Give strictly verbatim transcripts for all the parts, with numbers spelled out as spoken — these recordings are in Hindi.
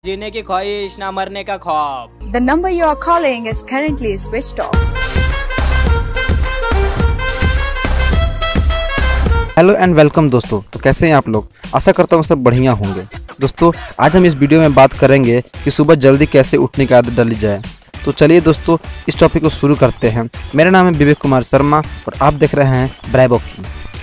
जीने की ख्वाहिश ना मरने का ख्वाब। The number you are calling is currently switched off. Hello and welcome दोस्तों। तो कैसे हैं आप लोग? आशा करता हूँ सब बढ़िया होंगे। दोस्तों आज हम इस वीडियो में बात करेंगे कि सुबह जल्दी कैसे उठने की आदत डाली जाए। तो चलिए दोस्तों इस टॉपिक को शुरू करते हैं। मेरा नाम है विवेक कुमार शर्मा और आप देख रहे हैं ब्रावो की।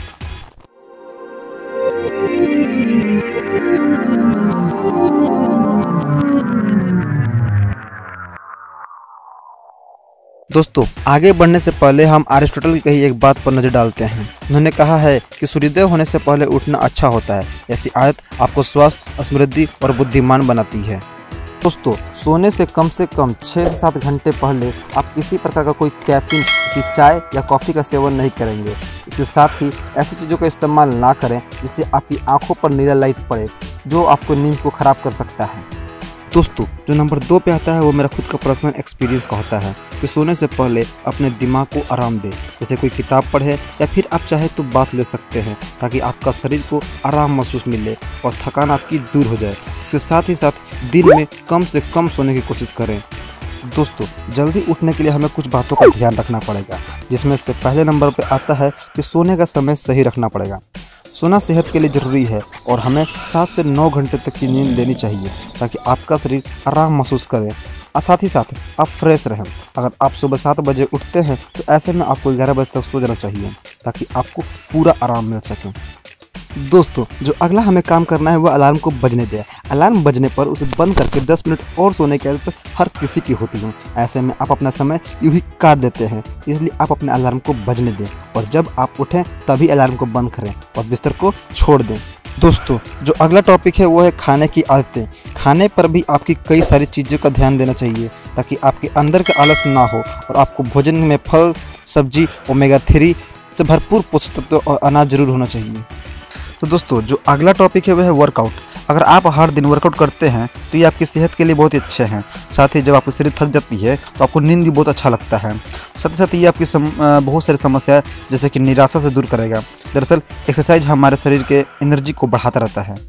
दोस्तों आगे बढ़ने से पहले हम अरिस्टोटल की कही एक बात पर नजर डालते हैं। उन्होंने कहा है कि सूर्योदय होने से पहले उठना अच्छा होता है। ऐसी आदत आपको स्वस्थ, समृद्धि और बुद्धिमान बनाती है। दोस्तों सोने से कम से कम छः से सात घंटे पहले आप किसी प्रकार का कोई कैफीन, किसी चाय या कॉफ़ी का सेवन नहीं करेंगे। इसके साथ ही ऐसी चीज़ों का इस्तेमाल ना करें जिससे आपकी आंखों पर नीला लाइट पड़े, जो आपको नींद को ख़राब कर सकता है। दोस्तों जो नंबर दो पे आता है वो मेरा खुद का पर्सनल एक्सपीरियंस का होता है कि सोने से पहले अपने दिमाग को आराम दे, जैसे कोई किताब पढ़े या फिर आप चाहे तो बात ले सकते हैं, ताकि आपका शरीर को आराम महसूस मिले और थकान आपकी दूर हो जाए। इसके साथ ही साथ दिन में कम से कम सोने की कोशिश करें। दोस्तों जल्दी उठने के लिए हमें कुछ बातों का ध्यान रखना पड़ेगा, जिसमें से पहले नंबर पर आता है कि सोने का समय सही रखना पड़ेगा। सोना सेहत के लिए ज़रूरी है और हमें सात से नौ घंटे तक की नींद लेनी चाहिए, ताकि आपका शरीर आराम महसूस करे और साथ ही साथ आप फ्रेश रहें। अगर आप सुबह सात बजे उठते हैं तो ऐसे में आपको ग्यारह बजे तक सो जाना चाहिए, ताकि आपको पूरा आराम मिल सके। दोस्तों जो अगला हमें काम करना है वो अलार्म को बजने दें। अलार्म बजने पर उसे बंद करके दस मिनट और सोने की आदत हर किसी की होती है। ऐसे में आप अपना समय यूं ही काट देते हैं, इसलिए आप अपने अलार्म को बजने दें और जब आप उठें तभी अलार्म को बंद करें और बिस्तर को छोड़ दें। दोस्तों जो अगला टॉपिक है वो है खाने की आदतें। खाने पर भी आपकी कई सारी चीज़ों का ध्यान देना चाहिए, ताकि आपके अंदर का आलस ना हो और आपको भोजन में फल, सब्जी, ओमेगा थ्री से भरपूर पोषक तत्व और अनाज जरूर होना चाहिए। तो दोस्तों जो अगला टॉपिक है वह है वर्कआउट। अगर आप हर दिन वर्कआउट करते हैं तो ये आपकी सेहत के लिए बहुत ही अच्छे हैं। साथ ही जब आपकी शरीर थक जाती है तो आपको नींद भी बहुत अच्छा लगता है। साथ ही साथ ये आपकी सम, बहुत सारी समस्या जैसे कि निराशा से दूर करेगा। दरअसल एक्सरसाइज हमारे शरीर के एनर्जी को बढ़ाता रहता है।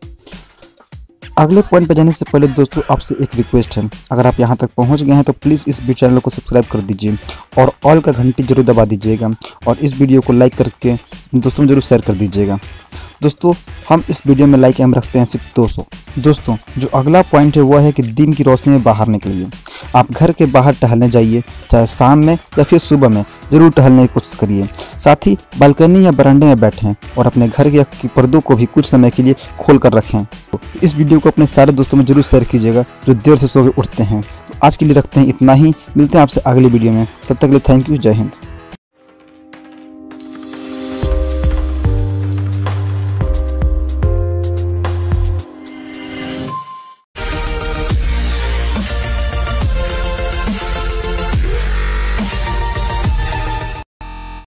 अगले पॉइंट पर जाने से पहले दोस्तों आपसे एक रिक्वेस्ट है, अगर आप यहाँ तक पहुँच गए हैं तो प्लीज़ इस वीडियो चैनल को सब्सक्राइब कर दीजिए और ऑल का घंटी जरूर दबा दीजिएगा और इस वीडियो को लाइक करके दोस्तों में जरूर शेयर कर दीजिएगा। दोस्तों हम इस वीडियो में लाइक एम रखते हैं सिर्फ दो सौ। दोस्तों जो अगला पॉइंट है वह है कि दिन की रोशनी में बाहर निकलिए। आप घर के बाहर टहलने जाइए, चाहे शाम में या फिर सुबह में, ज़रूर टहलने की कोशिश करिए। साथ ही बालकनी या बरामदे में बैठें और अपने घर के पर्दों को भी कुछ समय के लिए खोल कर रखें। तो इस वीडियो को अपने सारे दोस्तों में जरूर शेयर कीजिएगा जो देर से सो के उठते हैं। तो आज के लिए रखते हैं इतना ही, मिलते हैं आपसे अगली वीडियो में। तब तक के लिए थैंक यू, जय हिंद।